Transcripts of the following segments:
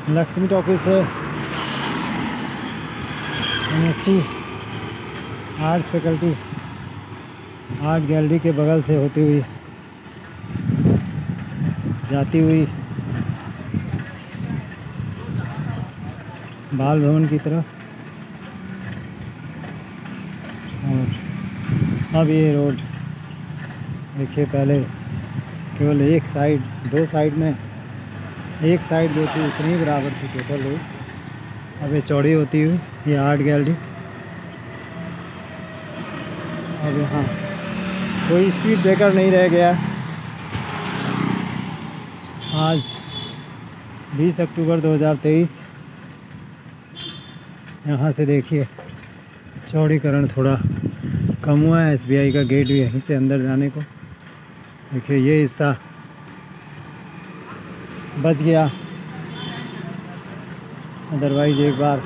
Lakshmi talkies से university arts faculty art gallery के बगल से होती हुई जाती हुई बाल भवन की तरफ, और अब ये रोड देखिए, पहले केवल एक साइड, दो साइड में एक साइड जो थी उतनी बराबर थी टोटल रोड, अब ये चौड़ी होती हुई ये आर्ट गैलरी। अब यहाँ कोई स्पीड ब्रेकर नहीं रह गया। आज 20 अक्टूबर 2023। यहाँ से देखिए चौड़ीकरण थोड़ा कम हुआ है। SBI का गेट भी यहीं से अंदर जाने को, देखिए ये हिस्सा बच गया, अदरवाइज एक बार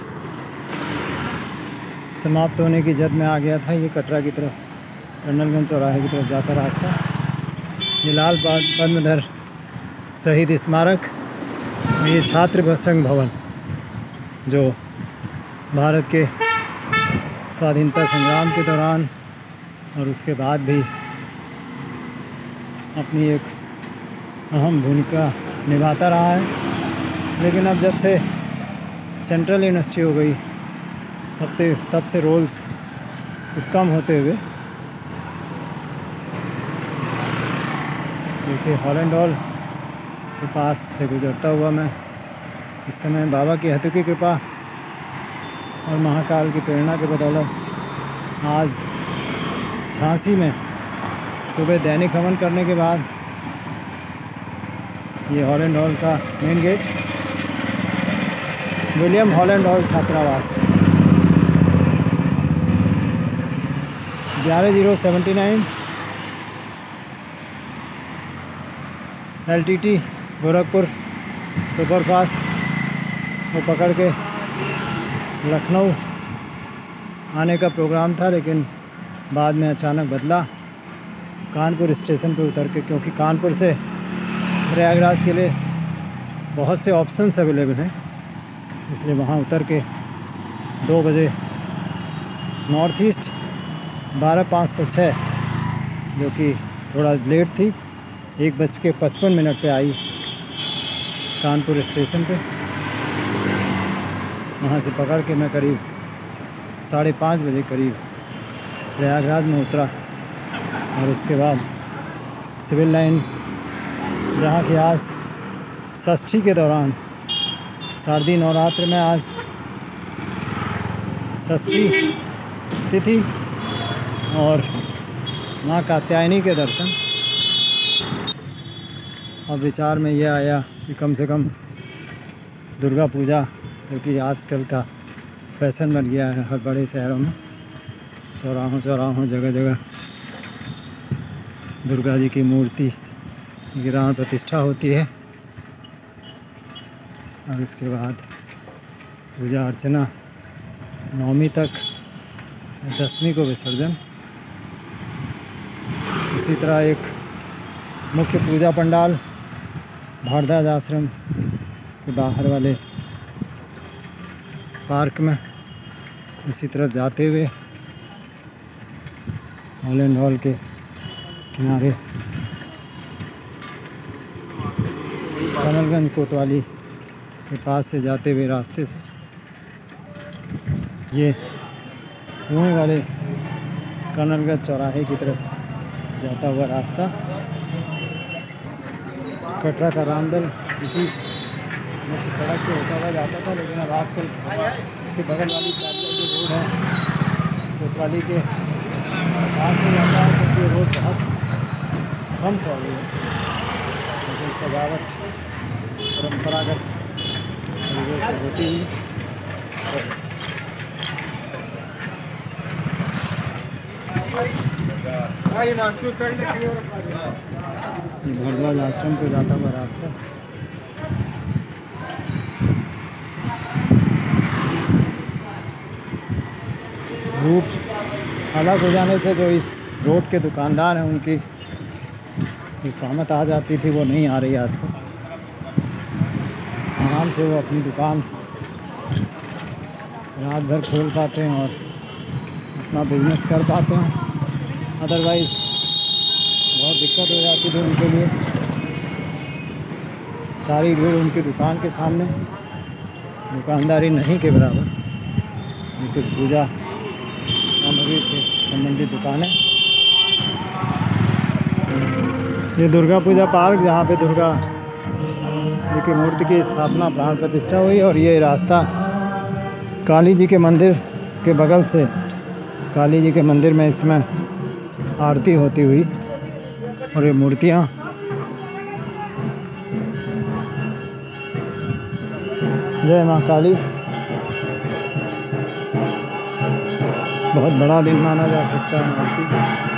समाप्त होने की जद में आ गया था। ये कटरा की तरफ, कर्नलगंज चौराहे की तरफ जाता रास्ता। ये लाल पद्मधर शहीद स्मारक, ये छात्र संघ भवन जो भारत के स्वाधीनता संग्राम के दौरान और उसके बाद भी अपनी एक अहम भूमिका निभाता रहा है। लेकिन अब जब से सेंट्रल यूनिवर्सिटी हो गई तब से रोल्स कुछ कम होते हुए, देखिए हॉलैंड हॉल के पास से गुजरता हुआ मैं इस समय बाबा की अतुकी कृपा और महाकाल की प्रेरणा के बदौलत आज झांसी में सुबह दैनिक हवन करने के बाद ये हॉलैंड हॉल का main gate, William Holland hall छात्रावास 11079 LTT गोरखपुर सुपरफास्ट को पकड़ के लखनऊ आने का प्रोग्राम था, लेकिन बाद में अचानक बदला कानपुर स्टेशन पर उतर के, क्योंकि कानपुर से प्रयागराज के लिए बहुत से ऑप्शंस अवेलेबल हैं, इसलिए वहाँ उतर के 2 बजे नॉर्थ ईस्ट 12506 जो कि थोड़ा लेट थी, 1:55 पे आई कानपुर स्टेशन पे। वहाँ से पकड़ के मैं करीब 5:30 बजे करीब प्रयागराज में उतरा, और उसके बाद सिविल लाइन, जहाँ की आज षष्ठी के दौरान शारदीय नवरात्र में आज षष्ठी तिथि और माँ कात्यायनी के दर्शन। और विचार में ये आया कि कम से कम दुर्गा पूजा, क्योंकि आजकल का फैशन बन गया है हर बड़े शहरों में, चौराहों जगह जगह दुर्गा जी की मूर्ति की प्राण प्रतिष्ठा होती है, और उसके बाद पूजा अर्चना, 9वीं तक, 10वीं को विसर्जन। इसी तरह एक मुख्य पूजा पंडाल भारद्वाज आश्रम के बाहर वाले पार्क में, इसी तरफ जाते हुए हॉलैंड हॉल के किनारे कर्नलगंज कोतवाली के पास से जाते हुए रास्ते से ये कुएं वाले कर्नलगंज चौराहे की तरफ जाता हुआ रास्ता, कटरा का रामदल इसी मुख्य सड़क से होता हुआ जाता था, लेकिन अब आजकल उसके बगल वाली जो रोड है कोतवाली के पास से जाता है, क्योंकि रोड बहुत कम चौड़ी है, लेकिन सजावट परंपरागत तरीके से होती हुई भारद्वाज आश्रम को जाता हुआ रास्ता। रूट अलग हो जाने से जो इस रोड के दुकानदार हैं उनकी जो सहमत आ जाती थी वो नहीं आ रही आजकल। आराम से वो अपनी दुकान रात भर खोल पाते हैं और अपना बिजनेस कर पाते हैं। अदरवाइज़ बहुत दिक्कत हो जाती थी उनके लिए। सारी भीड़ उनकी दुकान के सामने, दुकानदारी नहीं के बराबर। कुछ पूजा सामग्री से संबंधित दुकानें। ये दुर्गा पूजा पार्क जहाँ पे दुर्गा जी की मूर्ति की स्थापना प्राण प्रतिष्ठा हुई, और ये रास्ता काली जी के मंदिर के बगल से, काली जी के मंदिर में इसमें आरती होती हुई, और ये मूर्तियाँ जय माँ काली। बहुत बड़ा दिन माना जा सकता है आरती।